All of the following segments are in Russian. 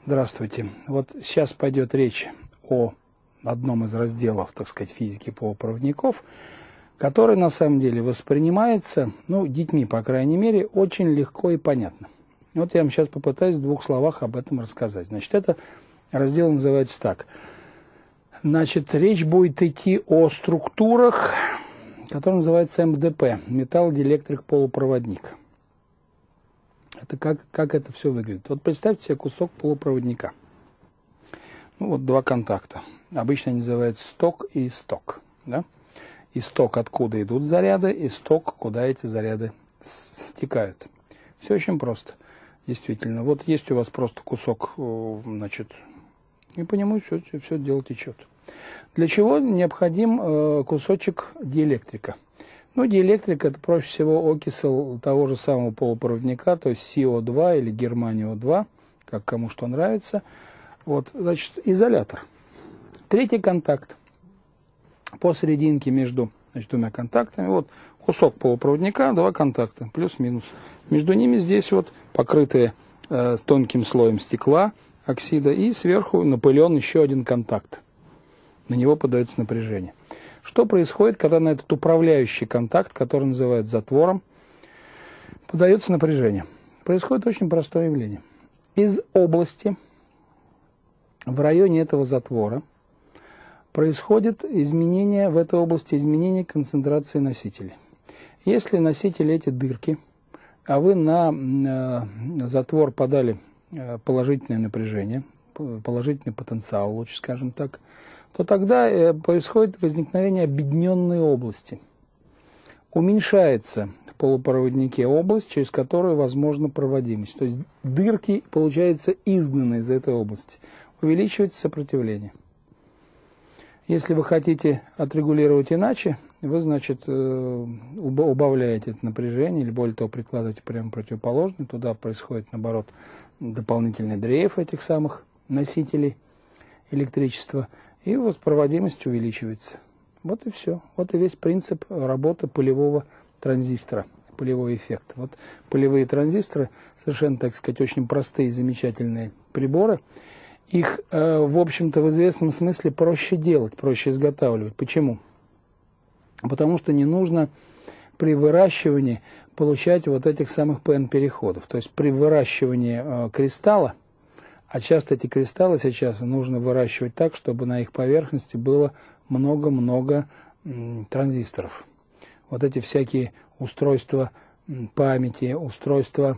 Здравствуйте. Вот сейчас пойдет речь о одном из разделов, так сказать, физики полупроводников, который на самом деле воспринимается, детьми, по крайней мере, очень легко и понятно. Вот я вам сейчас попытаюсь в двух словах об этом рассказать. Значит, это раздел называется так. Значит, речь будет идти о структурах, которые называются МДП, металлодиэлектрик полупроводник. Это как это все выглядит. Вот представьте себе кусок полупроводника. Вот два контакта. Обычно они называются сток и исток. Да? Исток, откуда идут заряды, исток, куда эти заряды стекают. Все очень просто. Действительно. Вот есть у вас просто кусок, и по нему все дело течет. Для чего необходим кусочек диэлектрика? Диэлектрик – это проще всего окисел того же самого полупроводника, то есть СиО2 или германио-2, как кому что нравится. Вот, значит, изолятор. Третий контакт посерединке между двумя контактами. Вот кусок полупроводника, два контакта, плюс-минус. Между ними здесь вот покрытые тонким слоем стекла, оксида, и сверху напылен еще один контакт. На него подается напряжение. Что происходит, когда на этот управляющий контакт, который называют затвором, подается напряжение? Происходит очень простое явление. Из области в районе этого затвора происходит изменение в этой области, изменение концентрации носителей. Если носители эти дырки, а вы на затвор подали положительное напряжение, положительный потенциал, лучше скажем так, то тогда происходит возникновение объединенной области. Уменьшается в полупроводнике область, через которую возможна проводимость. То есть дырки, получается, изгнаны из этой области. Увеличивается сопротивление. Если вы хотите отрегулировать иначе, вы, значит, убавляете это напряжение, или более того, прикладываете прямо противоположное. Туда происходит, наоборот, дополнительный дрейф этих самых носителей электричества, и вот проводимость увеличивается. Вот и все. Вот и весь принцип работы полевого транзистора, полевой эффект. Вот полевые транзисторы, совершенно, так сказать, очень простые, замечательные приборы. Их, в общем-то, в известном смысле проще делать, проще изготавливать. Почему? Потому что не нужно при выращивании получать вот этих самых ПН-переходов. То есть при выращивании кристалла, а часто эти кристаллы сейчас нужно выращивать так, чтобы на их поверхности было много-много транзисторов. Вот эти всякие устройства памяти, устройства,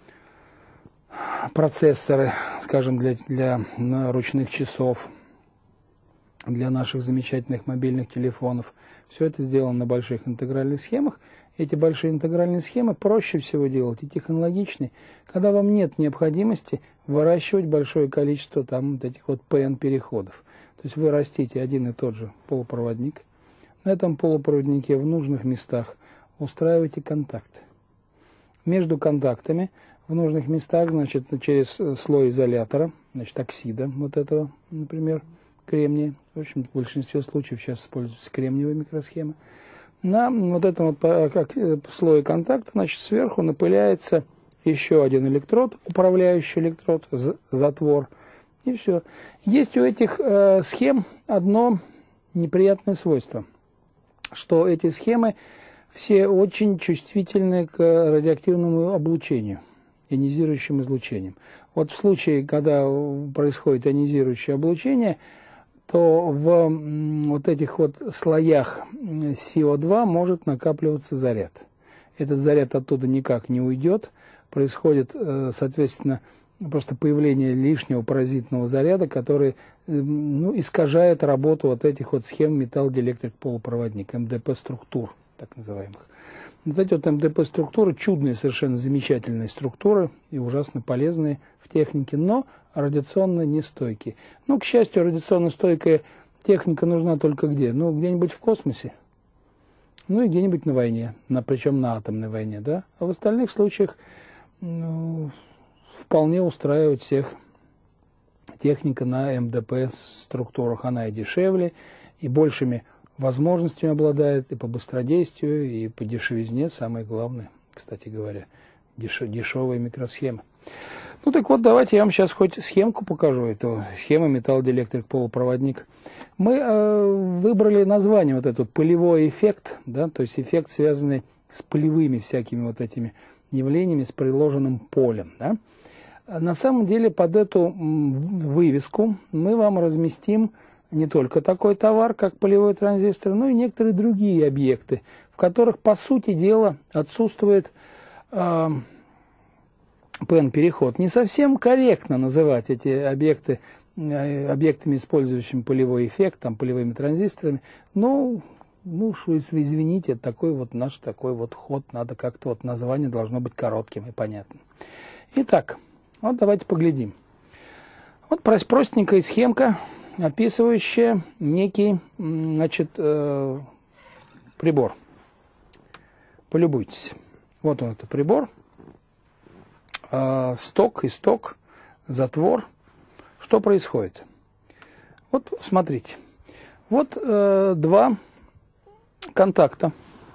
процессоры, скажем, для ручных часов, для наших замечательных мобильных телефонов. Все это сделано на больших интегральных схемах. Эти большие интегральные схемы проще всего делать и технологичнее, когда вам нет необходимости выращивать большое количество вот этих вот ПН-переходов. То есть вы растите один и тот же полупроводник. На этом полупроводнике в нужных местах устраиваете контакты. Между контактами в нужных местах, значит, через слой изолятора, значит, оксида вот этого, например, кремния. В общем, в большинстве случаев сейчас используются кремниевые микросхемы. На вот этом вот слое контакта, значит, сверху напыляется еще один электрод, управляющий электрод, затвор, и все. Есть у этих схем одно неприятное свойство, что эти схемы все очень чувствительны к радиоактивному облучению, ионизирующим излучением. Вот в случае, когда происходит ионизирующее облучение, то в вот этих вот слоях СиО2 может накапливаться заряд. Этот заряд оттуда никак не уйдет. Происходит, соответственно, просто появление лишнего паразитного заряда, который искажает работу вот этих вот схем металлодиэлектрик полупроводник, МДП-структур, так называемых. Вот эти вот МДП-структуры, чудные, совершенно замечательные структуры и ужасно полезные в технике, но радиационно нестойкие. К счастью, радиационно стойкая техника нужна только где? Где-нибудь в космосе, и где-нибудь на войне, причем на атомной войне, да? А в остальных случаях вполне устраивает всех техника на МДП-структурах. Она и дешевле, и большими возможностями обладает, и по быстродействию, и по дешевизне, самое главное, кстати говоря, дешевые микросхемы. Ну так вот, давайте я вам сейчас хоть схемку покажу. Это схема металлодиэлектрик полупроводник. Мы выбрали название вот этот пылевой эффект, да, то есть эффект, связанный с пылевыми всякими вот этими явлениями, с приложенным полем. Да. На самом деле под эту вывеску мы вам разместим не только такой товар, как полевой транзистор, но и некоторые другие объекты, в которых, по сути дела, отсутствует ПН-переход. Не совсем корректно называть эти объекты объектами, использующими полевой эффект, там, полевыми транзисторами, но, ну уж вы извините, такой вот наш такой вот ход, надо как-то, вот название должно быть коротким и понятным. Итак, вот давайте поглядим. Вот простенькая схемка, описывающая некий, значит, прибор. Полюбуйтесь. Вот он, это прибор. Сток, исток, затвор. Что происходит? Вот смотрите. Вот два контакта.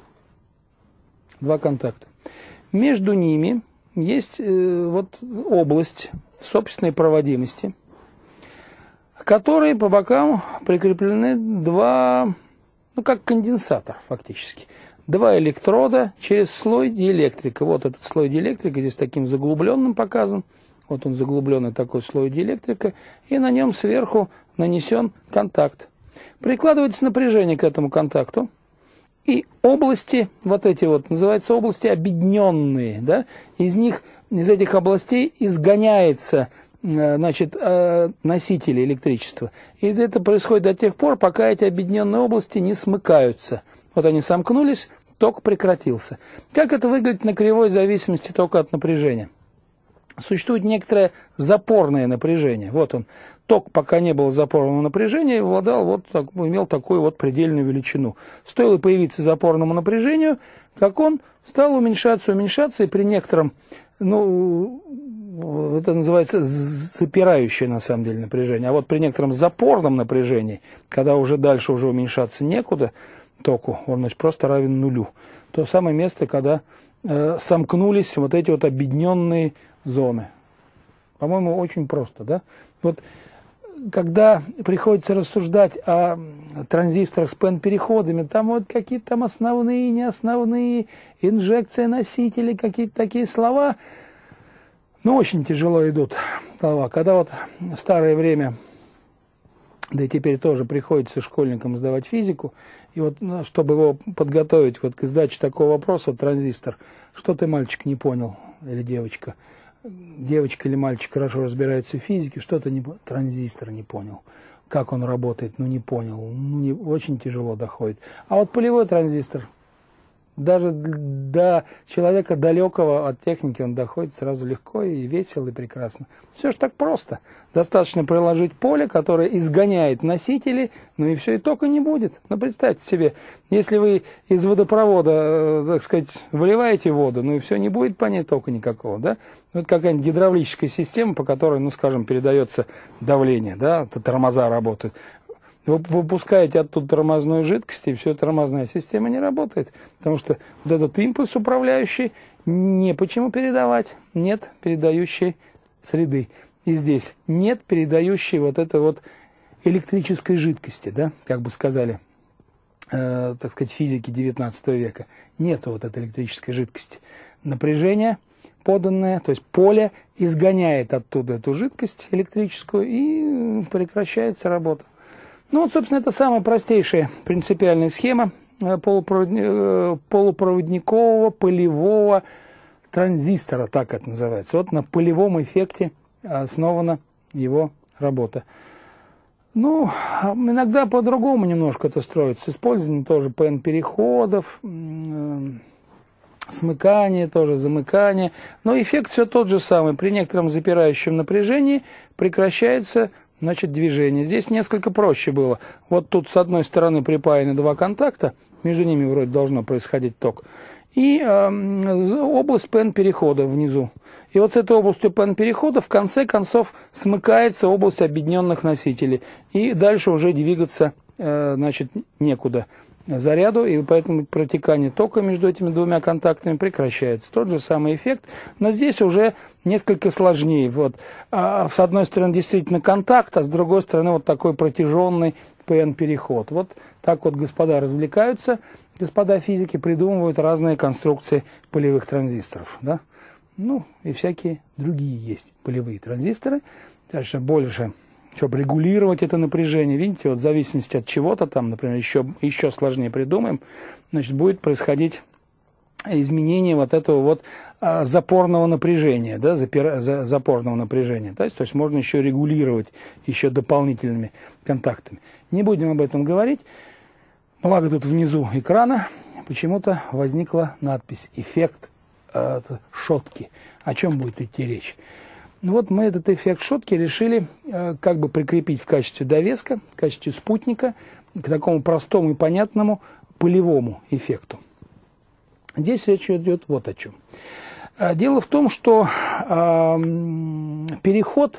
Два контакта. Между ними есть вот область собственной проводимости, к которой по бокам прикреплены два, ну как конденсатор фактически, два электрода через слой диэлектрика. Вот этот слой диэлектрика здесь таким заглубленным показан. Вот он заглубленный такой слой диэлектрика, и на нем сверху нанесен контакт. Прикладывается напряжение к этому контакту, и области, вот эти вот, называются области объединенные, да, из этих областей изгоняется, значит, носители электричества. И это происходит до тех пор, пока эти объединенные области не смыкаются. Вот они сомкнулись, ток прекратился. Как это выглядит на кривой зависимости тока от напряжения? Существует некоторое запорное напряжение. Вот он, ток, пока не было запорного напряжения, имел такую вот предельную величину. Стоило появиться запорному напряжению, как он стал уменьшаться, и при некотором, ну, это называется запирающее на самом деле напряжение. А вот при некотором запорном напряжении, когда уже дальше уже уменьшаться некуда току, он, значит, просто равен нулю. То самое место, когда сомкнулись вот эти вот объединенные зоны. По-моему, очень просто, да? Вот когда приходится рассуждать о транзисторах с ПН-переходами, там вот какие-то там основные, неосновные, инжекция носителей, какие-то такие слова, ну, очень тяжело идут слова. Когда вот в старое время, да и теперь тоже приходится школьникам сдавать физику, и вот, ну, чтобы его подготовить вот к сдаче такого вопроса, вот транзистор, что ты, мальчик, не понял, или девочка или мальчик хорошо разбирается в физике, что-то транзистор не понял, как он работает, ну не понял, очень тяжело доходит. А вот полевой транзистор, даже до человека далекого от техники он доходит сразу легко и весело, и прекрасно. Все же так просто. Достаточно приложить поле, которое изгоняет носители, ну и все, и тока не будет. Ну, представьте себе, если вы из водопровода, так сказать, выливаете воду, ну и все, не будет по ней тока никакого, да? Ну, это какая-нибудь гидравлическая система, по которой, ну, скажем, передается давление, да, тормоза работают. Вы выпускаете оттуда тормозную жидкость, и все, тормозная система не работает. Потому что вот этот импульс управляющий не почему передавать. Нет передающей среды. И здесь нет передающей вот этой вот электрической жидкости, да, как бы сказали, так сказать, физики 19 века. Нет вот этой электрической жидкости. Напряжение поданное, то есть поле изгоняет оттуда эту жидкость электрическую, и прекращается работа. Ну вот, собственно, это самая простейшая принципиальная схема полупроводникового полевого транзистора, так это называется. Вот на полевом эффекте основана его работа. Ну, иногда по-другому немножко это строится. Использование тоже ПН-переходов, смыкание, тоже замыкание. Но эффект все тот же самый. При некотором запирающем напряжении прекращается, значит, движение. Здесь несколько проще было. Вот тут с одной стороны припаяны два контакта, между ними вроде должно происходить ток, и область ПН-перехода внизу. И вот с этой областью ПН-перехода в конце концов смыкается область объединенных носителей. И дальше уже двигаться, значит, некуда. заряду, и поэтому протекание тока между этими двумя контактами прекращается. Тот же самый эффект, но здесь уже несколько сложнее. Вот. С одной стороны действительно контакт, а с другой стороны вот такой протяженный ПН-переход. Вот так вот господа развлекаются, господа физики придумывают разные конструкции полевых транзисторов. Да? Ну и всякие другие есть полевые транзисторы. Дальше больше, чтобы регулировать это напряжение, видите, вот в зависимости от чего-то, там, например, еще сложнее придумаем, значит, будет происходить изменение вот этого вот запорного напряжения, да, запорного напряжения. То есть можно еще регулировать еще дополнительными контактами. Не будем об этом говорить. Благо тут внизу экрана почему-то возникла надпись «Эффект Шотки». О чем будет идти речь? Ну вот мы этот эффект Шотки решили как бы прикрепить в качестве довеска, в качестве спутника к такому простому и понятному полевому эффекту. Здесь речь идет вот о чем. Дело в том, что переход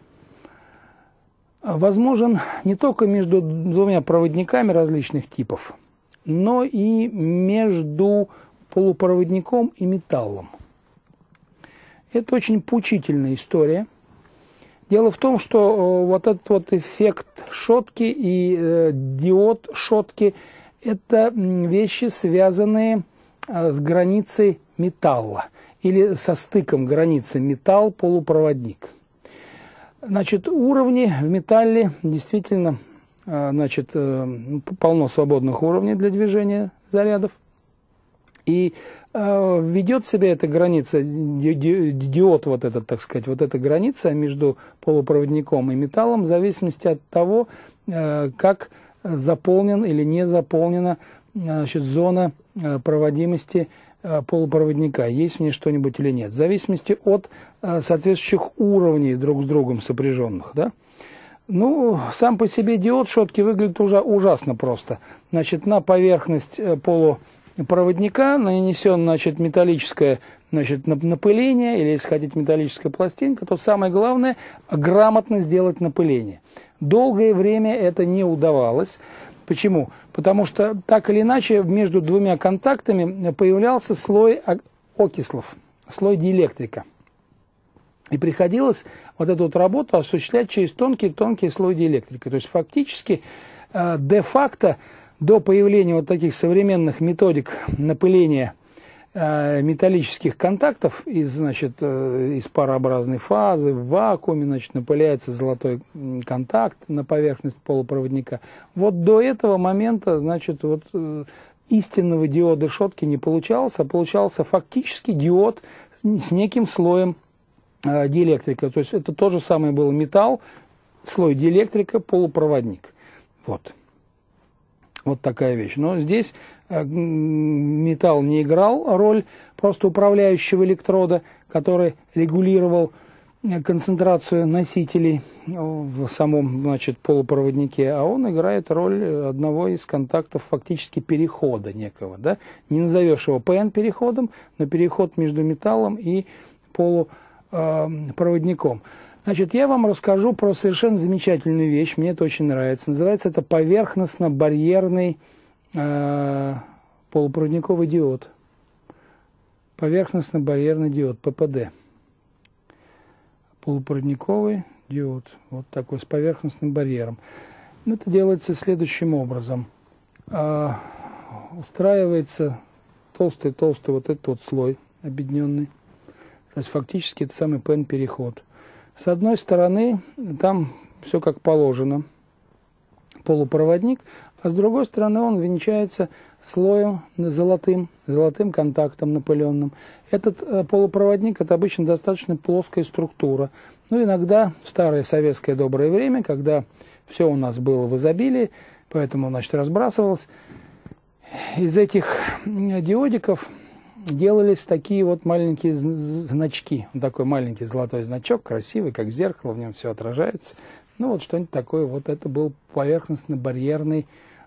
возможен не только между двумя проводниками различных типов, но и между полупроводником и металлом. Это очень поучительная история. Дело в том, что вот этот вот эффект Шотки и диод Шотки – это вещи, связанные с границей металла или со стыком границы металл-полупроводник. Значит, уровни в металле действительно, значит, полно свободных уровней для движения зарядов. И ведет себя эта граница, диод вот этот, так сказать, вот эта граница между полупроводником и металлом в зависимости от того, как заполнен или не заполнена, значит, зона проводимости полупроводника, есть в ней что-нибудь или нет, в зависимости от соответствующих уровней друг с другом сопряженных, да? Ну, сам по себе диод Шотки выглядит уже ужасно просто. Значит, на поверхность полупроводника нанесен, значит, металлическое, значит, напыление, или если хотите металлическая пластинка, то самое главное – грамотно сделать напыление. Долгое время это не удавалось. Почему? Потому что так или иначе между двумя контактами появлялся слой окислов, слой диэлектрика. И приходилось вот эту вот работу осуществлять через тонкий слой диэлектрика. То есть фактически, де-факто, до появления вот таких современных методик напыления металлических контактов значит, из парообразной фазы в вакууме, значит, напыляется золотой контакт на поверхность полупроводника. Вот до этого момента, значит, вот истинного диода Шотки не получалось, а получался фактически диод с неким слоем диэлектрика. То есть это то же самое был металл, слой диэлектрика, полупроводник. Вот. Вот такая вещь. Но здесь металл не играл роль просто управляющего электрода, который регулировал концентрацию носителей в самом, значит, полупроводнике, а он играет роль одного из контактов фактически перехода некого. Да? Не назовешь его ПН-переходом, но переход между металлом и полупроводником. Значит, я вам расскажу про совершенно замечательную вещь, мне это очень нравится. Называется это поверхностно-барьерный полупроводниковый диод. Поверхностно-барьерный диод, ППД. Полупроводниковый диод, вот такой, с поверхностным барьером. Это делается следующим образом. Устраивается толстый вот этот вот слой объединенный. То есть фактически это самый ПН-переход. С одной стороны, там все как положено, полупроводник, а с другой стороны он венчается слоем золотым контактом напыленным. Этот полупроводник – это обычно достаточно плоская структура. Ну, иногда в старое советское доброе время, когда все у нас было в изобилии, поэтому, значит, разбрасывалось, из этих диодиков делались такие вот маленькие значки. Вот такой маленький золотой значок, красивый, как зеркало, в нем все отражается. Ну вот что-нибудь такое. Вот это был поверхностно-барьерный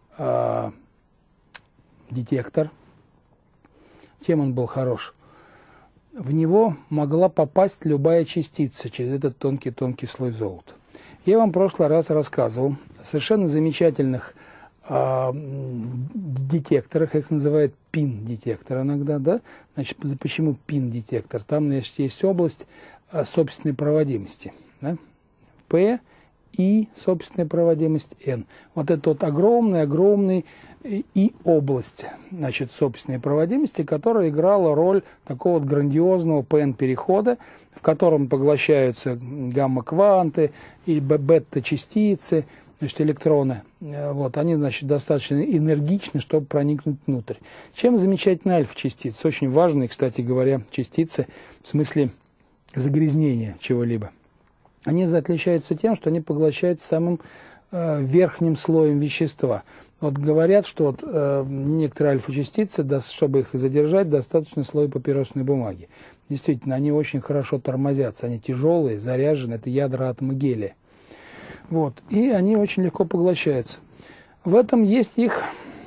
детектор. Чем он был хорош? В него могла попасть любая частица через этот тонкий слой золота. Я вам в прошлый раз рассказывал о совершенно замечательных детекторах, их называют пин-детектор иногда, да? Значит, почему пин-детектор? Там, значит, есть область собственной проводимости, да? P, И, собственная проводимость, N. Вот это вот огромный и область, значит, собственной проводимости, которая играла роль такого вот грандиозного ПН-перехода, в котором поглощаются гамма-кванты и бета-частицы, значит, электроны. Вот, они, значит, достаточно энергичны, чтобы проникнуть внутрь. Чем замечательны альфа-частицы? Очень важные, кстати говоря, частицы в смысле загрязнения чего-либо. Они отличаются тем, что они поглощаются самым верхним слоем вещества. Вот говорят, что вот, некоторые альфа-частицы, чтобы их задержать, достаточно слоя папиросной бумаги. Действительно, они очень хорошо тормозятся, они тяжелые, заряжены, это ядра атома гелия. Вот, и они очень легко поглощаются. В этом есть их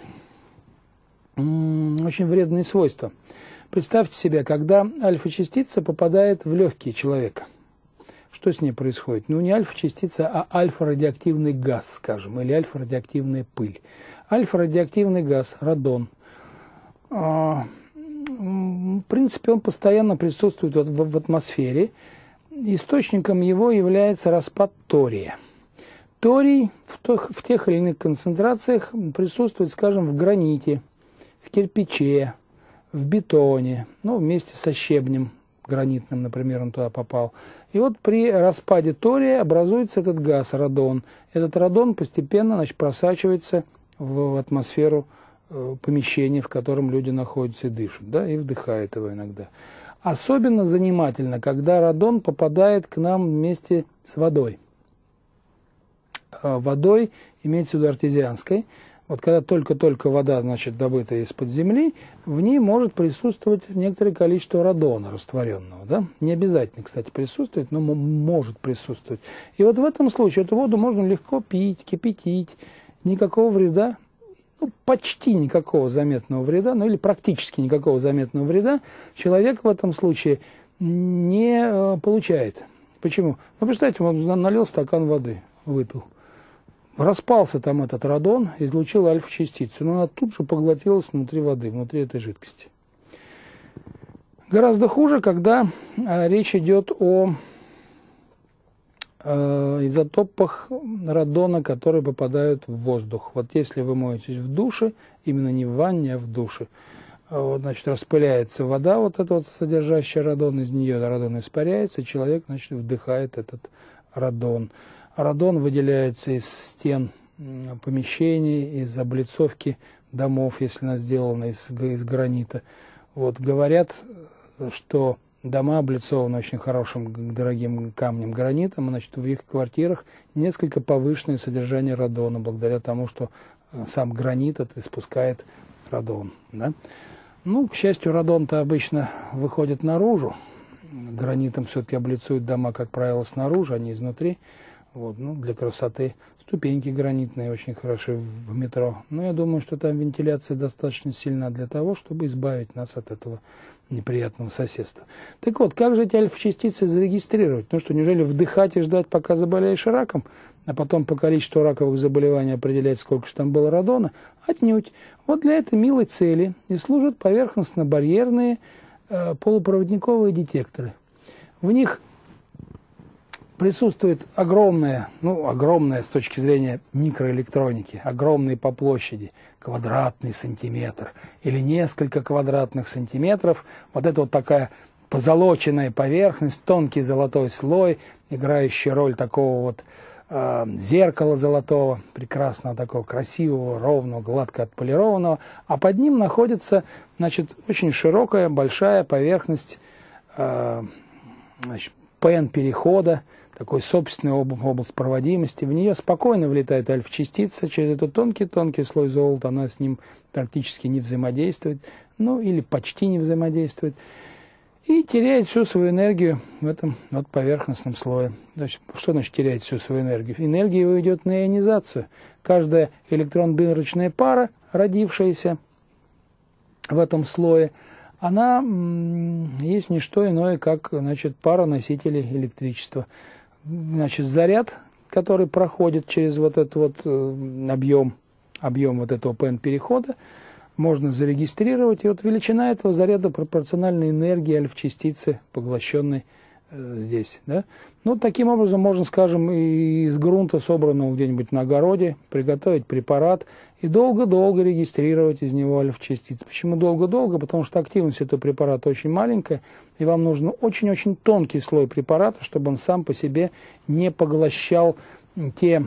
очень вредные свойства. Представьте себе, когда альфа-частица попадает в легкие человека. Что с ней происходит? Ну, не альфа-частица, а альфа-радиоактивный газ, скажем, или альфа-радиоактивная пыль. Альфа-радиоактивный газ, радон. В принципе, он постоянно присутствует в атмосфере. Источником его является распад тория. Торий в тех или иных концентрациях присутствует, скажем, в граните, в кирпиче, в бетоне, ну, вместе со щебнем гранитным, например, он туда попал. И вот при распаде тория образуется этот газ, радон. Этот радон постепенно, значит, просачивается в атмосферу помещения, в котором люди находятся и дышат, да, и вдыхают его иногда. Особенно занимательно, когда радон попадает к нам вместе с водой. Водой имеется в виду артезианской. Вот когда только-только вода, значит, добыта из-под земли, в ней может присутствовать некоторое количество радона растворенного. Да? Не обязательно, кстати, присутствовать, но может присутствовать. И вот в этом случае эту воду можно легко пить, кипятить, никакого вреда, ну, почти никакого заметного вреда, ну или практически никакого заметного вреда человек в этом случае не получает. Почему? Ну, представьте, он налил стакан воды, выпил. Распался там этот радон, излучил альфа-частицу, но она тут же поглотилась внутри воды, внутри этой жидкости. Гораздо хуже, когда речь идет о изотопах радона, которые попадают в воздух. Вот если вы моетесь в душе, именно не в ванне, а в душе, вот, значит, распыляется вода, вот эта вот содержащая радон, из нее радон испаряется, человек, значит, вдыхает этот радон. Радон выделяется из стен помещений, из облицовки домов, если она сделана из гранита. Вот, говорят, что дома облицованы очень хорошим, дорогим камнем гранитом, значит, в их квартирах несколько повышенное содержание радона, благодаря тому, что сам гранит это испускает радон. Да? Ну, к счастью, радон-то обычно выходит наружу. Гранитом все-таки облицуют дома, как правило, снаружи, а не изнутри. Вот, ну, для красоты. Ступеньки гранитные очень хороши в метро. Но я думаю, что там вентиляция достаточно сильна для того, чтобы избавить нас от этого неприятного соседства. Так вот, как же эти альфа-частицы зарегистрировать? Ну что, неужели вдыхать и ждать, пока заболеешь раком, а потом по количеству раковых заболеваний определять, сколько же там было радона? Отнюдь. Вот для этой милой цели и служат поверхностно-барьерные полупроводниковые детекторы. В них присутствует огромная с точки зрения микроэлектроники, огромные по площади, квадратный сантиметр или несколько квадратных сантиметров. Вот это вот такая позолоченная поверхность, тонкий золотой слой, играющий роль такого вот зеркала золотого, прекрасного такого, красивого, ровного, гладко отполированного. А под ним находится, значит, очень широкая, большая поверхность, значит, ПН-перехода, такой собственный область проводимости. В нее спокойно влетает альфа-частица, через этот тонкий-тонкий слой золота она с ним практически не взаимодействует, ну или почти не взаимодействует, и теряет всю свою энергию в этом вот поверхностном слое. Значит, что значит теряет всю свою энергию? Энергия его идет на ионизацию. Каждая электрон-дырочная пара, родившаяся в этом слое, она есть не что иное, как, значит, пара носителей электричества. Значит, заряд, который проходит через вот этот вот объем объем вот этого ПН-перехода, можно зарегистрировать, и вот величина этого заряда пропорциональна энергии альфа-частицы, поглощенной здесь. Да? Ну, таким образом можно, скажем, из грунта, собранного где-нибудь на огороде, приготовить препарат и долго-долго регистрировать из него альфа-частицы. Почему долго-долго? Потому что активность этого препарата очень маленькая, и вам нужен очень-очень тонкий слой препарата, чтобы он сам по себе не поглощал те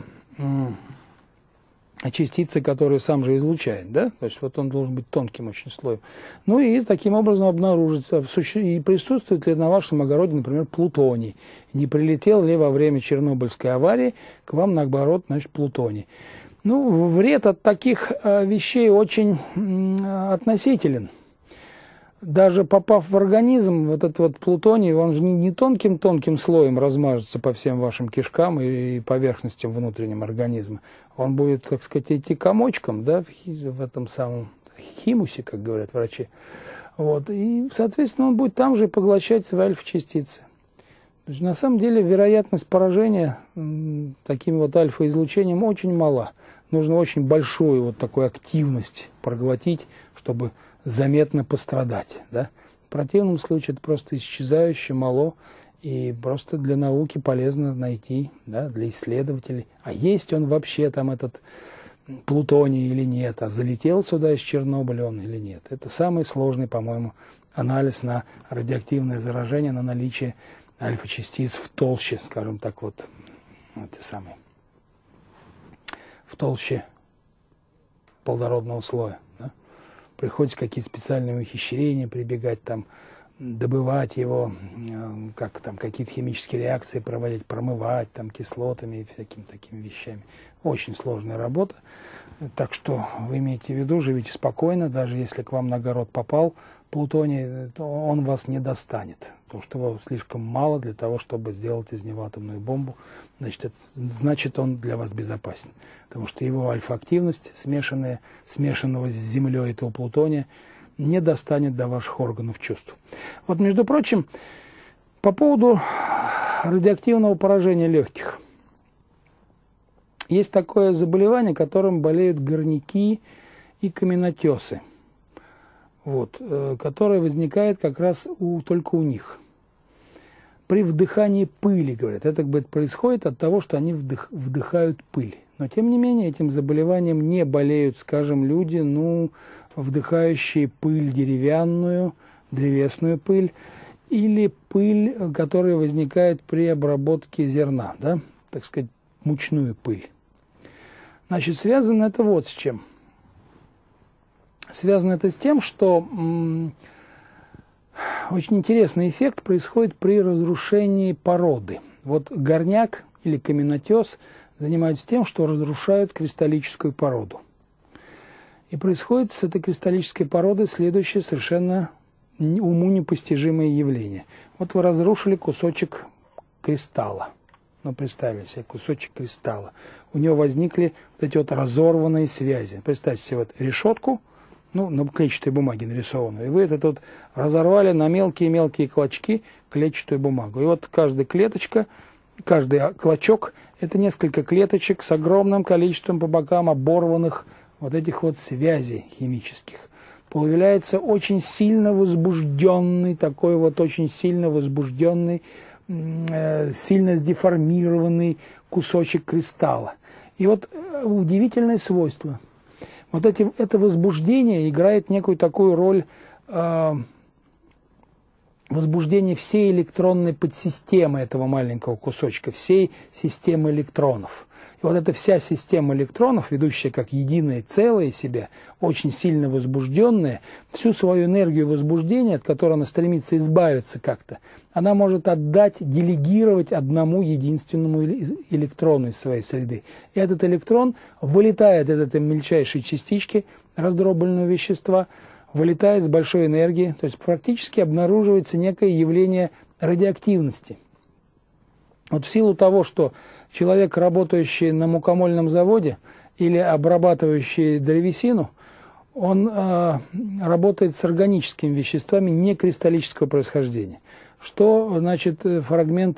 частицы, которые сам же излучает, да? То есть вот он должен быть тонким очень слоем. Ну и таким образом обнаружить, и присутствует ли на вашем огороде, например, плутоний. Не прилетел ли во время Чернобыльской аварии к вам, наоборот, значит, плутоний. Ну, вред от таких вещей очень относителен. Даже попав в организм, вот этот вот плутоний, он же не тонким-тонким слоем размажется по всем вашим кишкам и поверхностям внутреннего организма. Он будет, так сказать, идти комочком, да, в этом самом химусе, как говорят врачи. Вот. И, соответственно, он будет там же поглощать свои альфа-частицы. То есть, на самом деле, вероятность поражения таким вот альфа-излучением очень мала. Нужно очень большую вот такую активность проглотить, чтобы заметно пострадать. Да? В противном случае это просто исчезающе мало, и просто для науки полезно найти, да, для исследователей. А есть он вообще там этот плутоний или нет, а залетел сюда из Чернобыля он или нет. Это самый сложный, по-моему, анализ на радиоактивное заражение, на наличие альфа-частиц в толще, скажем так, вот эти самые, в толще плодородного слоя. Да? Приходится какие-то специальные ухищрения прибегать, там, добывать его, как там какие-то химические реакции проводить, промывать там кислотами и всякими такими вещами. Очень сложная работа. Так что вы имейте в виду, живите спокойно, даже если к вам на огород попал плутоний, то он вас не достанет, потому что его слишком мало для того, чтобы сделать из него атомную бомбу. Значит, он для вас безопасен, потому что его альфа-активность, смешанного с землей этого плутония, не достанет до ваших органов чувств. Вот, между прочим, по поводу радиоактивного поражения легких. Есть такое заболевание, которым болеют горняки и каменотесы, вот, которое возникает как раз только у них. При вдыхании пыли, говорят, это происходит от того, что они вдыхают пыль. Но, тем не менее, этим заболеванием не болеют, скажем, люди, вдыхающие пыль деревянную, древесную пыль, или пыль, которая возникает при обработке зерна, да, так сказать, мучную пыль. Значит, связано это вот с чем. Связано это с тем, что очень интересный эффект происходит при разрушении породы. Вот горняк или каменотес занимаются тем, что разрушают кристаллическую породу. И происходит с этой кристаллической породой следующее совершенно уму непостижимое явление. Вот вы разрушили кусочек кристалла. Представили себе кусочек кристалла. У него возникли вот эти вот разорванные связи. Представьте себе вот решетку, на клетчатой бумаге нарисованную. И вы это тут разорвали на мелкие-мелкие клочки клетчатую бумагу. И вот каждая клеточка, каждый клочок – это несколько клеточек с огромным количеством по бокам оборванных вот этих вот связей химических. Появляется очень сильно возбужденный, сильно сдеформированный кусочек кристалла. И вот удивительное свойство. Вот это возбуждение играет некую такую роль возбуждения всей электронной подсистемы этого маленького кусочка, всей системы электронов. И вот эта вся система электронов, ведущая как единое целое себя, очень сильно возбужденная, всю свою энергию возбуждения, от которой она стремится избавиться как-то, она может отдать, делегировать одному единственному электрону из своей среды. И этот электрон вылетает из этой мельчайшей частички раздробленного вещества, вылетает с большой энергией, то есть практически обнаруживается некое явление радиоактивности. Вот в силу того, что человек, работающий на мукомольном заводе или обрабатывающий древесину, он работает с органическими веществами некристаллического происхождения. Что значит фрагменты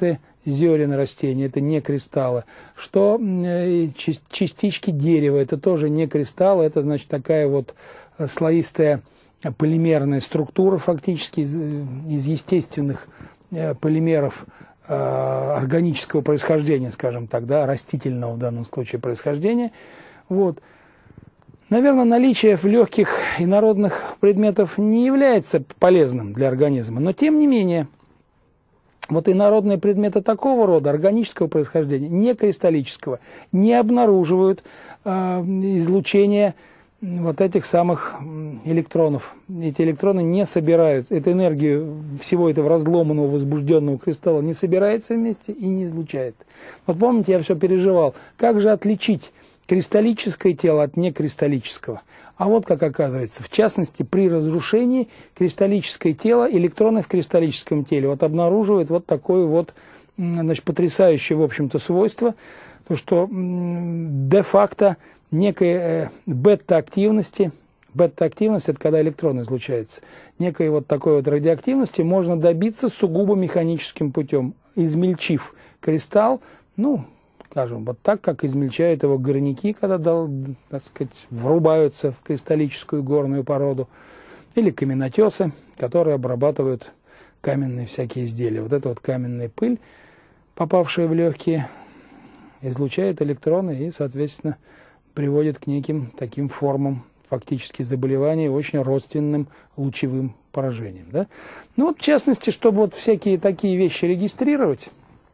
зерен растений, это не кристаллы, что частички дерева, это тоже не кристаллы, это значит такая вот слоистая полимерная структура фактически из естественных полимеров органического происхождения, скажем так, да, растительного в данном случае происхождения. Вот. Наверное, наличие в легких инородных предметов не является полезным для организма, но тем не менее, вот инородные предметы такого рода, органического происхождения, не кристаллического, не обнаруживают излучение вот этих самых электронов. Эти электроны не собирают, эту энергию всего этого разломанного, возбужденного кристалла не собирается вместе и не излучает. Вот помните, я все переживал, как же отличить кристаллическое тело от некристаллического? А вот как оказывается, в частности, при разрушении кристаллическое тело, электроны в кристаллическом теле вот обнаруживают вот такое вот, значит, потрясающее, в общем-то, свойство, то, что де-факто некой бета-активности, бета-активность – это когда электрон излучается, некой вот такой вот радиоактивности можно добиться сугубо механическим путем, измельчив кристалл, ну, скажем, вот так, как измельчают его горняки, когда, так сказать, врубаются в кристаллическую горную породу, или каменотесы, которые обрабатывают каменные всякие изделия. Вот эта вот каменная пыль, попавшая в легкие, излучает электроны и, соответственно, приводит к неким таким формам фактически заболеваний, очень родственным лучевым поражением. Да? Ну вот, в частности, чтобы вот всякие такие вещи регистрировать,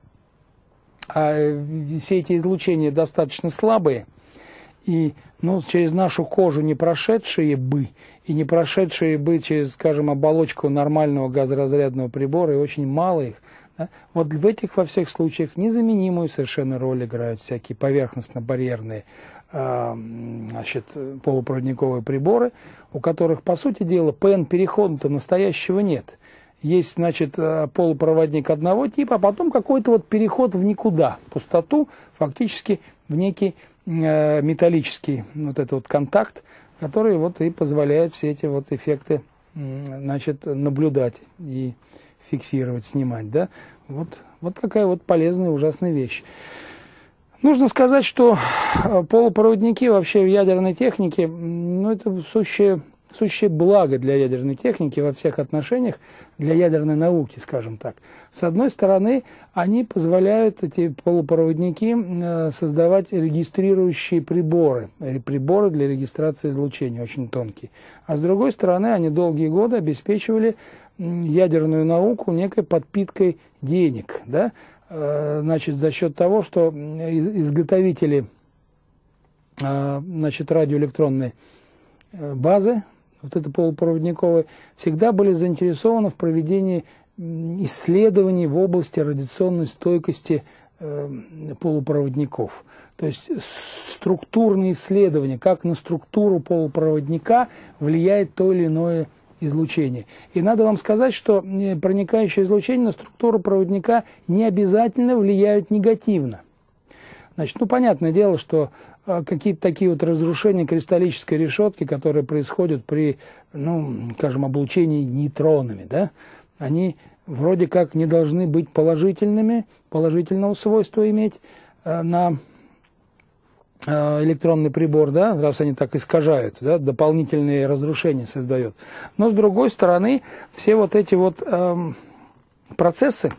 а все эти излучения достаточно слабые, и ну, через нашу кожу не прошедшие бы, и не прошедшие бы через, скажем, оболочку нормального газоразрядного прибора, и очень мало их, да? Вот в этих во всех случаях незаменимую совершенно роль играют всякие поверхностно-барьерные значит, полупроводниковые приборы, у которых, по сути дела, ПН-перехода-то настоящего нет. Есть, значит, полупроводник одного типа, а потом какой-то вот переход в никуда, в пустоту, фактически в некий металлический вот этот вот контакт, который вот и позволяет все эти вот эффекты, значит, наблюдать и фиксировать, снимать, да. Вот такая вот полезная, ужасная вещь. Нужно сказать, что полупроводники вообще в ядерной технике, ну, это сущее благо для ядерной техники во всех отношениях, для ядерной науки, скажем так. С одной стороны, они позволяют, эти полупроводники, создавать регистрирующие приборы для регистрации излучения, очень тонкие. А с другой стороны, они долгие годы обеспечивали ядерную науку некой подпиткой денег, да? Значит, за счет того, что изготовители, значит, радиоэлектронной базы, вот это полупроводниковые, всегда были заинтересованы в проведении исследований в области радиационной стойкости полупроводников. То есть структурные исследования, как на структуру полупроводника влияет то или иное излучение. И надо вам сказать, что проникающее излучение на структуру проводника не обязательно влияют негативно. Значит, ну, понятное дело, что какие-то такие вот разрушения кристаллической решетки, которые происходят при, ну, скажем, облучении нейтронами, да, они вроде как не должны быть положительными, положительного свойства иметь на электронный прибор, да, раз они так искажают, да, дополнительные разрушения создают. Но с другой стороны, все вот эти вот процессы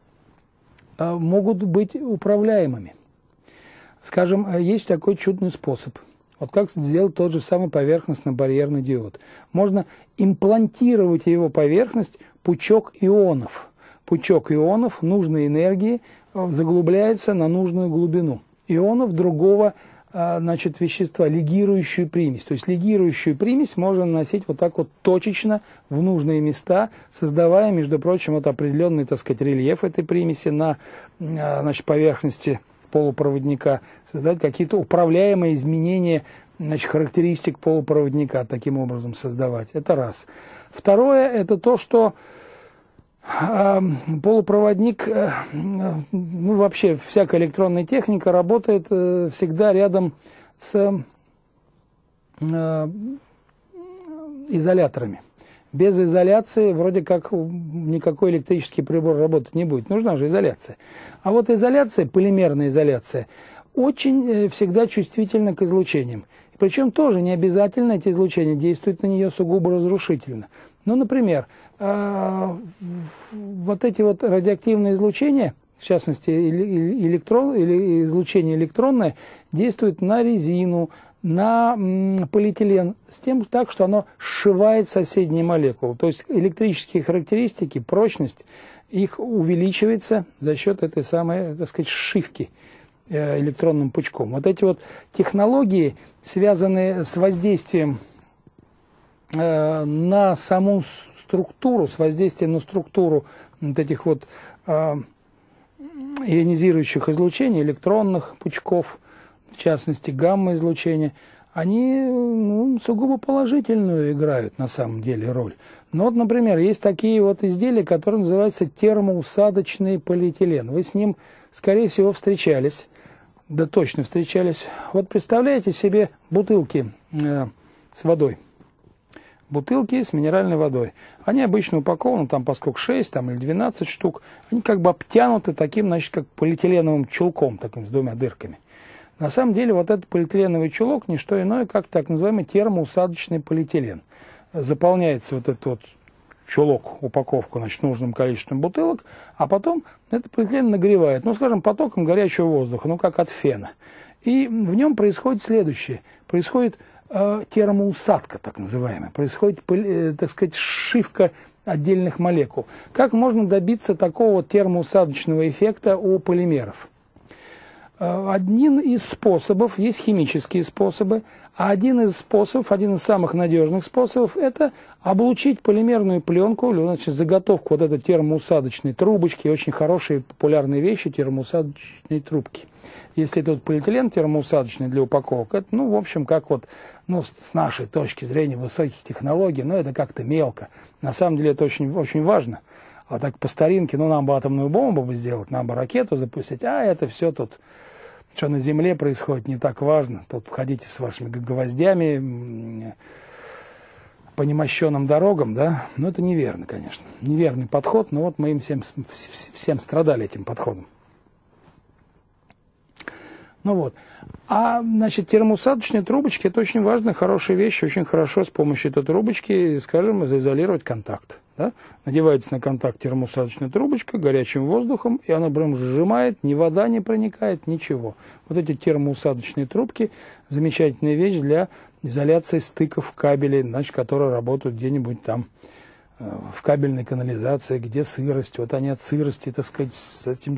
могут быть управляемыми. Скажем, есть такой чудный способ. Вот как сделать тот же самый поверхностно-барьерный диод. Можно имплантировать в его поверхность пучок ионов. Пучок ионов нужной энергии заглубляется на нужную глубину. Ионов другого, значит, вещества, лигирующую примесь. То есть лигирующую примесь можно наносить вот так вот точечно в нужные места, создавая, между прочим, вот определенный, так сказать, рельеф этой примеси на, значит, поверхности полупроводника, создать какие-то управляемые изменения, значит, характеристик полупроводника, таким образом создавать. Это раз. Второе, это то, что полупроводник, ну, вообще всякая электронная техника работает всегда рядом с изоляторами. Без изоляции вроде как никакой электрический прибор работать не будет. Нужна же изоляция. А вот изоляция, полимерная изоляция, очень всегда чувствительна к излучениям. Причем тоже не обязательно эти излучения действуют на нее сугубо разрушительно. Ну, например, вот эти вот радиоактивные излучения, в частности, или излучение электронное, действует на резину, на полиэтилен, с тем так, что оно сшивает соседние молекулы. То есть электрические характеристики, прочность, их увеличивается за счет этой самой, так сказать, сшивки электронным пучком. Вот эти вот технологии, связанные с воздействием на саму структуру, с воздействием на структуру вот этих вот ионизирующих излучений, электронных пучков, в частности гамма-излучения, они сугубо положительную играют на самом деле роль. Но вот, например, есть такие вот изделия, которые называются термоусадочный полиэтилен. Вы с ним, скорее всего, встречались, да точно встречались. Вот представляете себе бутылки с водой. Бутылки с минеральной водой. Они обычно упакованы, там поскольку 6 там, или 12 штук, они как бы обтянуты таким, значит, как полиэтиленовым чулком, таким с двумя дырками. На самом деле вот этот полиэтиленовый чулок не что иное, как так называемый термоусадочный полиэтилен. Заполняется вот этот вот чулок, упаковку, значит, нужным количеством бутылок, а потом этот полиэтилен нагревает, ну, скажем, потоком горячего воздуха, ну, как от фена. И в нем происходит следующее. Происходит термоусадка, так называемая. Происходит, так сказать, сшивка отдельных молекул. Как можно добиться такого термоусадочного эффекта у полимеров? Один из способов, есть химические способы, а один из самых надежных способов, это облучить полимерную пленку, значит, заготовку вот этой термоусадочной трубочки, очень хорошие популярные вещи, термоусадочные трубки. Если тут полиэтилен термоусадочный для упаковок, это, ну, в общем, как вот, ну, с нашей точки зрения высоких технологий, ну, это как-то мелко. На самом деле это очень, очень важно. А так по старинке, ну, нам бы атомную бомбу бы сделать, нам бы ракету запустить, а это все тут... Что на Земле происходит, не так важно. Тут ходите с вашими гвоздями по немощенным дорогам, да. Но это неверно, конечно. Неверный подход, но вот мы им всем страдали этим подходом. Ну вот. А, значит, термоусадочные трубочки – это очень важная, хорошая вещь. Очень хорошо с помощью этой трубочки, скажем, заизолировать контакт. Да? Надевается на контакт термоусадочная трубочка горячим воздухом, и она прям сжимает, ни вода не проникает, ничего. Вот эти термоусадочные трубки – замечательная вещь для изоляции стыков кабелей, значит, которые работают где-нибудь там в кабельной канализации, где сырость. Вот они от сырости, так сказать, с этим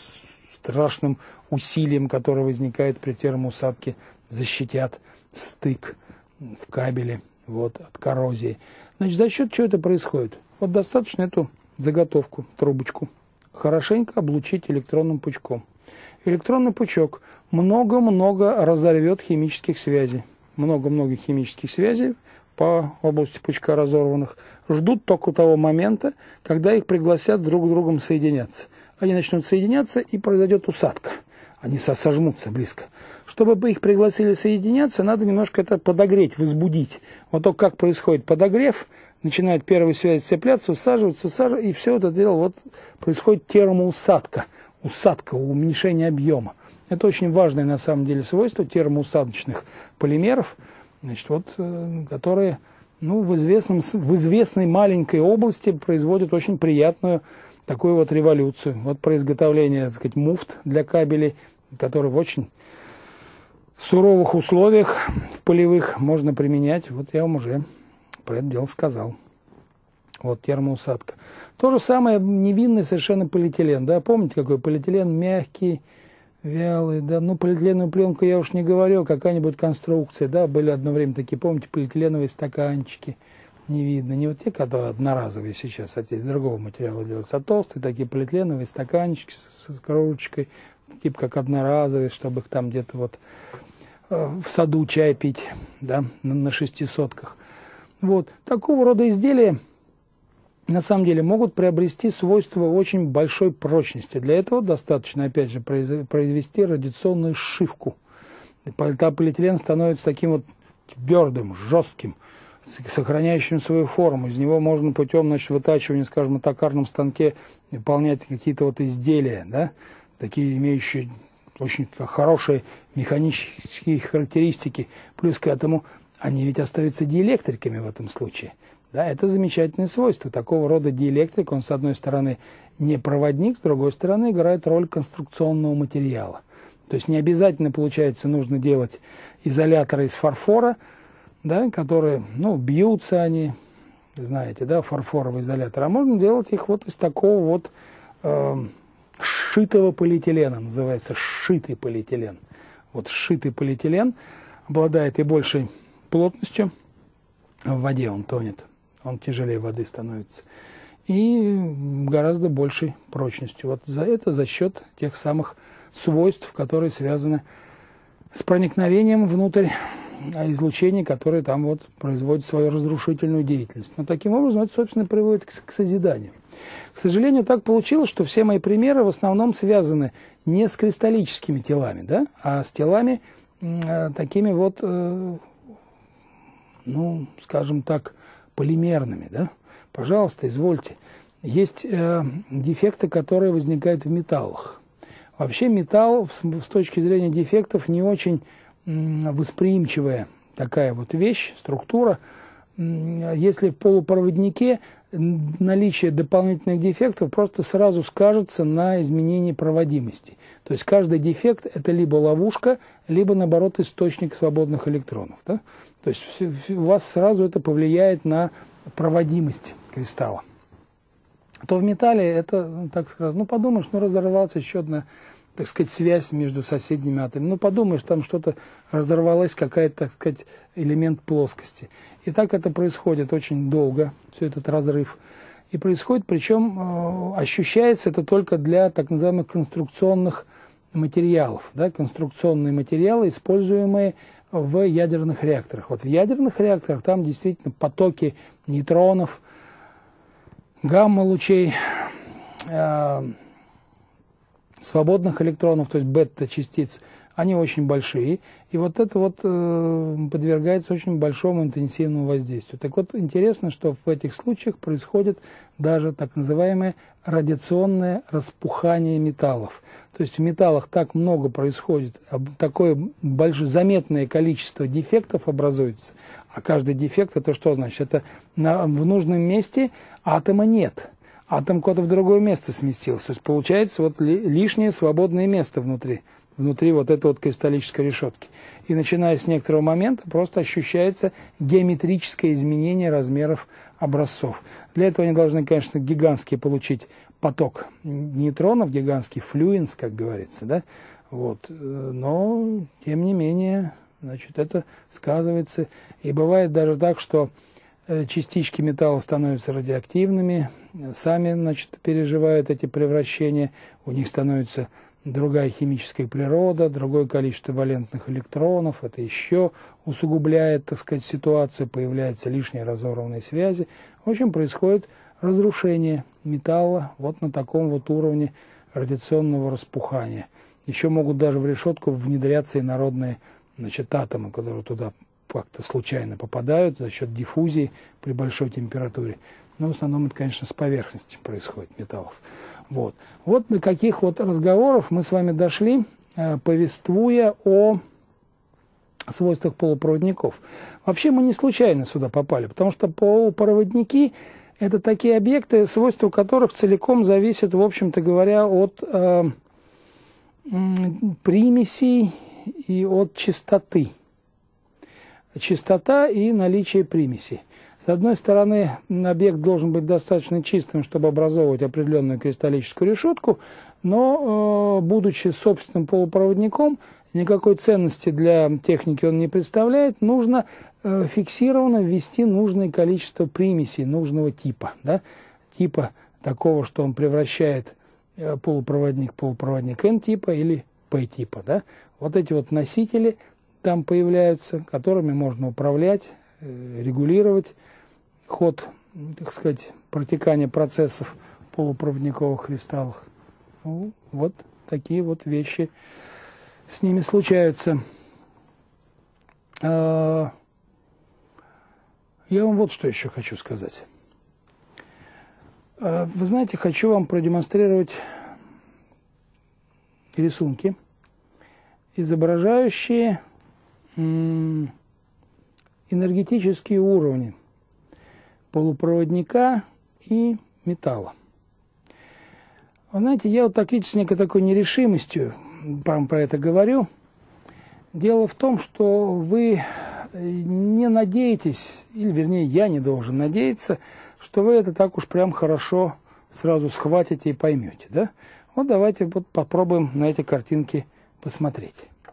страшным усилием, которое возникает при термоусадке, защитят стык в кабеле вот, от коррозии. Значит, за счет чего это происходит? Вот достаточно эту заготовку, трубочку, хорошенько облучить электронным пучком. Электронный пучок много-много разорвет химических связей. Много-много химических связей по области пучка разорванных ждут только того момента, когда их пригласят друг с другом соединяться. Они начнут соединяться, и произойдет усадка. Они сожмутся близко. Чтобы их пригласили соединяться, надо немножко это подогреть, возбудить. Вот то, как происходит подогрев, начинает первая связь цепляться, усаживаться, и все это дело, вот происходит термоусадка, усадка, уменьшение объема. Это очень важное на самом деле свойство термоусадочных полимеров, значит, вот, которые, ну, в известной маленькой области производят очень приятную такую вот революцию. Вот про изготовление, так сказать, муфт для кабелей, которые в очень суровых условиях, в полевых, можно применять. Вот я вам уже про это дело сказал. Вот термоусадка. То же самое невинный совершенно полиэтилен. Да? Помните, какой полиэтилен мягкий, вялый. Да? Ну, полиэтиленовую пленку я уж не говорю, какая-нибудь конструкция. Да? Были одно время такие, помните, полиэтиленовые стаканчики. Не видно. Не вот те, которые одноразовые сейчас, а те из другого материала делаются, а толстые такие полиэтиленовые стаканчики с кружечкой, типа как одноразовые, чтобы их там где-то вот в саду чай пить, да, на 600-ках. Вот. Такого рода изделия на самом деле могут приобрести свойства очень большой прочности. Для этого достаточно, опять же, произвести радиационную сшивку. Полиэтилен становится таким вот твердым, жестким, сохраняющим свою форму. Из него можно путем, значит, вытачивания, скажем, на токарном станке выполнять какие-то вот изделия, да, такие имеющие очень хорошие механические характеристики. Плюс к этому они ведь остаются диэлектриками в этом случае. Да, это замечательное свойство. Такого рода диэлектрик, он, с одной стороны, не проводник, с другой стороны, играет роль конструкционного материала. То есть не обязательно, получается, нужно делать изоляторы из фарфора, да, которые, ну, бьются они, знаете, да, фарфоровый изолятор, а можно делать их вот из такого вот сшитого полиэтилена, называется сшитый полиэтилен. Вот сшитый полиэтилен обладает и большей плотностью, в воде он тонет, он тяжелее воды становится, и гораздо большей прочностью. Вот за счет тех самых свойств, которые связаны с проникновением внутрь излучения, которое там вот производит свою разрушительную деятельность. Но таким образом это, собственно, приводит к созиданию. К сожалению, так получилось, что все мои примеры в основном связаны не с кристаллическими телами, да, а с телами такими вот, ну, скажем так, полимерными, да. Пожалуйста, извольте. Есть дефекты, которые возникают в металлах. Вообще металл с точки зрения дефектов не очень восприимчивая такая вот вещь, структура. Если в полупроводнике наличие дополнительных дефектов просто сразу скажется на изменении проводимости. То есть каждый дефект – это либо ловушка, либо, наоборот, источник свободных электронов. Да? То есть у вас сразу это повлияет на проводимость кристалла. То в металле это, так сказать, ну подумаешь, ну разорвалась еще одна, так сказать, связь между соседними атомами. Ну подумаешь, там что-то разорвалось, какая-то, так сказать, элемент плоскости. И так это происходит очень долго, все этот разрыв. И происходит, причем ощущается это только для так называемых конструкционных материалов. Да? Конструкционные материалы, используемые в ядерных реакторах. Вот в ядерных реакторах там действительно потоки нейтронов, гамма-лучей, свободных электронов, то есть бета-частиц, они очень большие. И вот это вот подвергается очень большому интенсивному воздействию. Так вот, интересно, что в этих случаях происходит даже так называемое радиационное распухание металлов. То есть в металлах так много происходит, такое заметное количество дефектов образуется. А каждый дефект, это что значит? Это в нужном месте атома нет. Атом куда-то в другое место сместился. То есть получается вот лишнее свободное место внутри вот этой вот кристаллической решетки. И начиная с некоторого момента просто ощущается геометрическое изменение размеров образцов. Для этого они должны, конечно, гигантский получить поток нейтронов, гигантский флюенс, как говорится, да? Вот. Но, тем не менее, значит, это сказывается. И бывает даже так, что частички металла становятся радиоактивными, сами, значит, переживают эти превращения, у них становится другая химическая природа, другое количество валентных электронов, это еще усугубляет, так сказать, ситуацию, появляются лишние разорванные связи. В общем, происходит разрушение металла вот на таком вот уровне радиационного распухания. Еще могут даже в решетку внедряться инородные, значит, атомы, которые туда как-то случайно попадают за счет диффузии при большой температуре. Но в основном это, конечно, с поверхности происходит металлов. Вот до каких вот разговоров мы с вами дошли, повествуя о свойствах полупроводников. Вообще мы не случайно сюда попали, потому что полупроводники – это такие объекты, свойства которых целиком зависят, в общем-то говоря, от примесей и от частоты. Частота и наличие примесей. С одной стороны, объект должен быть достаточно чистым, чтобы образовывать определенную кристаллическую решетку, но, будучи собственным полупроводником, никакой ценности для техники он не представляет. Нужно фиксированно ввести нужное количество примесей нужного типа. Да? Типа такого, что он превращает полупроводник N-типа или P-типа. Да? Вот эти вот носители там появляются, которыми можно управлять, регулировать ход, так сказать, протекания процессов в полупроводниковых кристаллах. Ну, вот такие вот вещи с ними случаются. Я вам вот что еще хочу сказать. Вы знаете, хочу вам продемонстрировать рисунки, изображающие энергетические уровни полупроводника и металла. Вы знаете, я вот так, видите, с некой такой нерешимостью вам про это говорю. Дело в том, что вы не надеетесь, или вернее я не должен надеяться, что вы это так уж прям хорошо сразу схватите и поймете, да? Вот давайте вот попробуем на эти картинки посмотреть.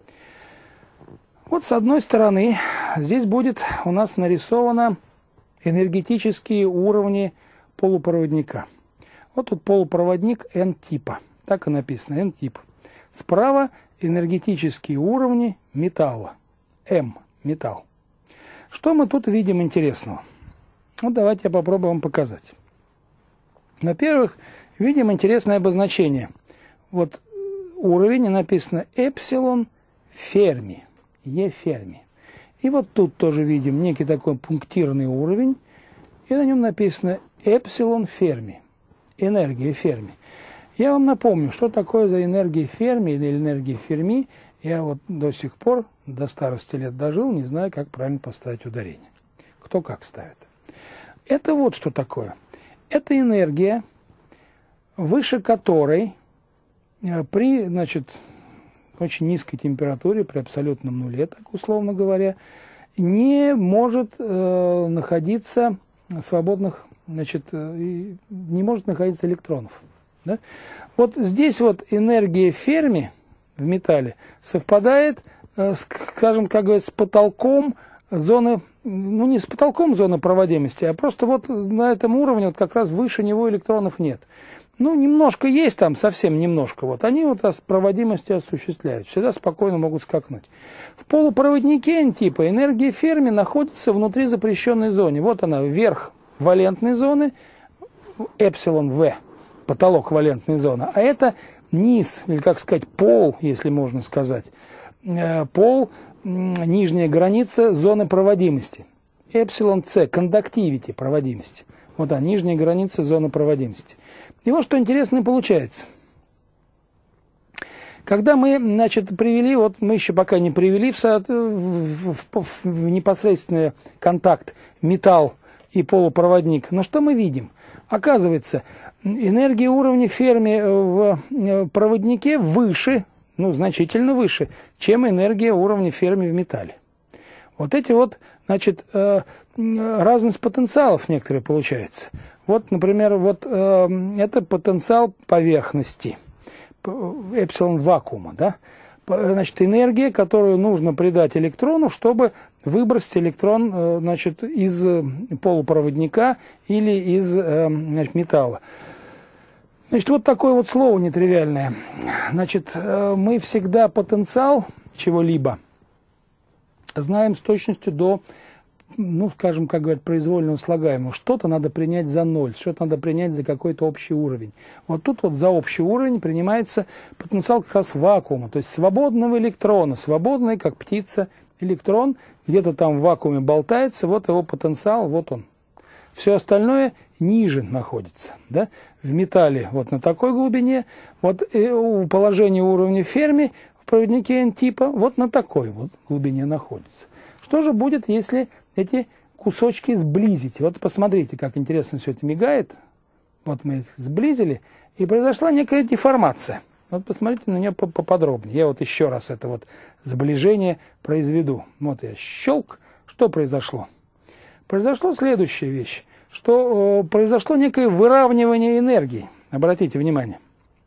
Вот с одной стороны здесь будет у нас нарисовано энергетические уровни полупроводника. Вот тут полупроводник N-типа, так и написано, N-тип. Справа энергетические уровни металла, М, металл. Что мы тут видим интересного? Вот давайте я попробую вам показать. Во-первых, видим интересное обозначение. Вот уровень, написано эпсилон Ферми, Е Ферми. И вот тут тоже видим некий такой пунктирный уровень, и на нем написано эпсилон Ферми, энергия Ферми. Я вам напомню, что такое за энергия Ферми или энергия Ферми. Я вот до сих пор, до старости лет дожил, не знаю, как правильно поставить ударение. Кто как ставит. Это вот что такое. Это энергия, выше которой при, значит, очень низкой температуре, при абсолютном нуле, так условно говоря, не может находиться свободных, значит, не может находиться электронов. Да? Вот здесь вот энергия Ферми в металле совпадает, скажем, как говорится, с потолком зоны, ну не с потолком зоны проводимости, а просто вот на этом уровне вот как раз выше него электронов нет. Ну, немножко есть там, совсем немножко. Вот они вот проводимости осуществляют, всегда спокойно могут скакнуть. В полупроводнике N-типа энергия Ферми находится внутри запрещенной зоны. Вот она, верх валентной зоны, эпсилон В, потолок валентной зоны. А это низ, или как сказать, пол, если можно сказать. Пол, нижняя граница зоны проводимости. Эпсилон С, кондуктивити, проводимости. Вот она, нижняя граница зоны проводимости. И вот что интересно получается. Когда мы, значит, привели, вот мы еще пока не привели в непосредственный контакт металл и полупроводник, но что мы видим? Оказывается, энергия уровня Ферми в проводнике выше, ну, значительно выше, чем энергия уровня Ферми в металле. Вот эти вот, значит, разность потенциалов некоторые получается. Вот, например, вот это потенциал поверхности, эпсилон вакуума, да? Значит, энергия, которую нужно придать электрону, чтобы выбросить электрон, значит, из полупроводника или из, значит, металла. Значит, вот такое вот слово нетривиальное. Значит, мы всегда потенциал чего-либо знаем с точностью до, ну, скажем, как говорят, произвольного слагаемого. Что-то надо принять за ноль, что-то надо принять за какой-то общий уровень. Вот тут вот за общий уровень принимается потенциал как раз вакуума, то есть свободного электрона, свободный, как птица, электрон, где-то там в вакууме болтается, вот его потенциал, вот он. Все остальное ниже находится, да? В металле вот на такой глубине, вот у положения уровня Ферми в проводнике N-типа вот на такой вот глубине находится. Что же будет, если эти кусочки сблизить? Вот посмотрите, как интересно все это мигает. Вот мы их сблизили, и произошла некая деформация. Вот посмотрите на нее поподробнее. Я вот еще раз это вот сближение произведу. Вот я щелк. Что произошло? Произошло следующая вещь, что произошло некое выравнивание энергии. Обратите внимание.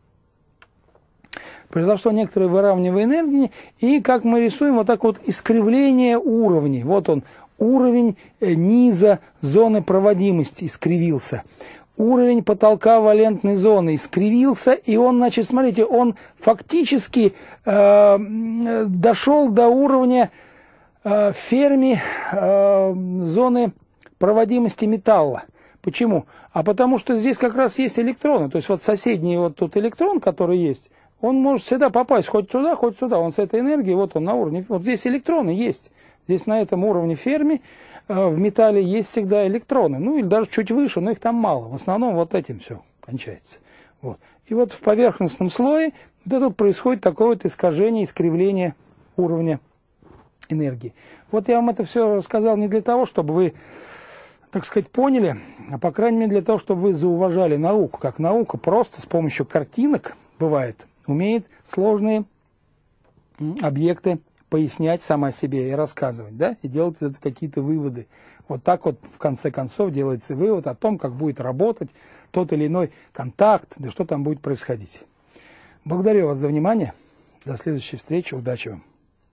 Произошло некоторое выравнивание энергии, и как мы рисуем, вот так вот искривление уровней. Вот он, уровень низа зоны проводимости искривился. Уровень потолка валентной зоны искривился, и он, значит, смотрите, он фактически дошел до уровня Ферми зоны проводимости металла. Почему? А потому что здесь как раз есть электроны. То есть вот соседний вот тут электрон, который есть, он может всегда попасть хоть сюда, хоть сюда. Он с этой энергией, вот он на уровне, вот здесь электроны есть. Здесь на этом уровне Ферми в металле есть всегда электроны. Ну или даже чуть выше, но их там мало. В основном вот этим все кончается. Вот. И вот в поверхностном слое вот это происходит такое вот искажение, искривление уровня энергии. Вот я вам это все рассказал не для того, чтобы вы, так сказать, поняли, а по крайней мере для того, чтобы вы зауважали науку. Как наука просто с помощью картинок, бывает, умеет сложные объекты пояснять сама себе и рассказывать, да, и делать это какие-то выводы. Вот так вот в конце концов делается вывод о том, как будет работать тот или иной контакт, да что там будет происходить. Благодарю вас за внимание. До следующей встречи. Удачи вам.